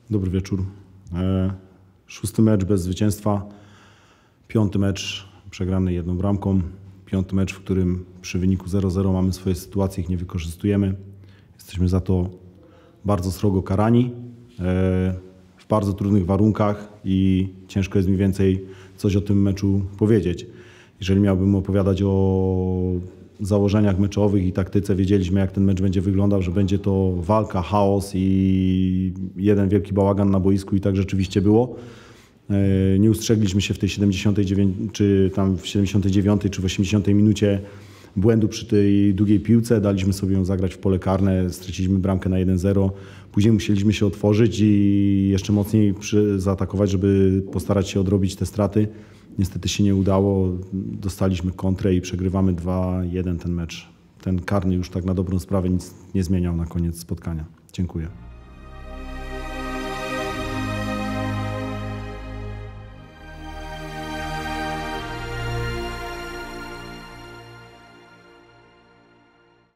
Dobry wieczór. 6. mecz bez zwycięstwa, 5. mecz przegrany 1 bramką, 5. mecz, w którym przy wyniku 0-0 mamy swoje sytuacje, ich nie wykorzystujemy. Jesteśmy za to bardzo srogo karani, w bardzo trudnych warunkach i ciężko jest mi więcej coś o tym meczu powiedzieć. Jeżeli miałbym opowiadać o założeniach meczowych i taktyce, wiedzieliśmy, jak ten mecz będzie wyglądał, że będzie to walka, chaos i jeden wielki bałagan na boisku i tak rzeczywiście było. Nie ustrzegliśmy się w tej 79 czy tam w 79 czy w 80 minucie błędu przy tej długiej piłce. Daliśmy sobie ją zagrać w pole karne, straciliśmy bramkę na 1-0. Później musieliśmy się otworzyć i jeszcze mocniej zaatakować, żeby postarać się odrobić te straty. Niestety się nie udało, dostaliśmy kontrę i przegrywamy 2-1 ten mecz. Ten karny już tak na dobrą sprawę nic nie zmieniał na koniec spotkania. Dziękuję.